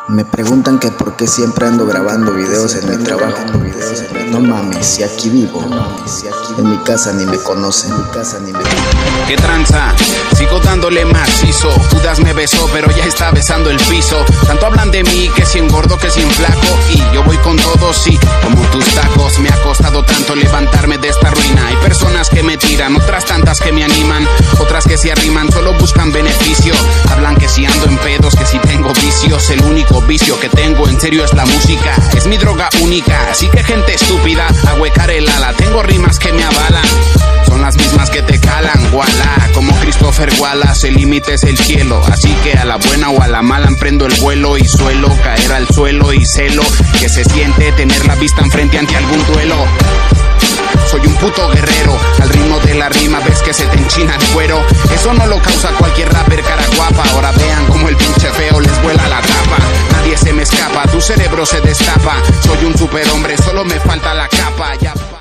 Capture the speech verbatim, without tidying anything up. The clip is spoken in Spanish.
Me preguntan que por qué siempre ando grabando videos en mi trabajo. No mames, si aquí vivo. En mi casa ni me conocen. ¿Qué tranza? Sigo dándole macizo. Judas me besó, pero ya está besando el piso. Tanto hablan de mí, que si engordo, que si inflaco. Y yo voy con todo, sí, como tus tacos. Me ha costado tanto levantarme de esta ruina. Hay personas que me tiran, otras tantas que me animan. Otras que se arriman, solo buscan beneficio. Hablan que si ando en pedos, que si tengo vicios. El único vicio que tengo en serio es la música. Es mi droga única, así que gente estúpida, a huecar el ala. Tengo rimas que me avalan, son las mismas que te calan, voilà. Como Christopher Wallace, el límite es el cielo. Así que a la buena o a la mala emprendo el vuelo. Y suelo caer al suelo y celo que se siente tener la vista enfrente ante algún duelo. Soy un puto guerrero, al ritmo de la rima ves que se te enchina el cuero. Eso no lo causa cualquier rapper cara guapa. Ahora vean como el pinche feo les vuela la tapa. Nadie se me escapa, tu cerebro se destapa. Soy un superhombre, solo me falta la capa ya.